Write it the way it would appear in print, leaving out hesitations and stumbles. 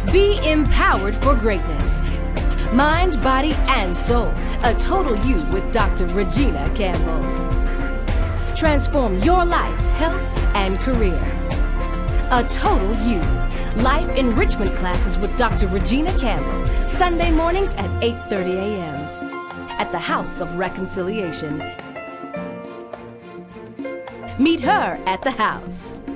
Be empowered for greatness. Mind, body, and soul. A total you with Dr. Regina Campbell. Transform your life, health, and career. A total you. Life enrichment classes with Dr. Regina Campbell. Sunday mornings at 8:30 a.m. at the House of Reconciliation. Meet her at the house.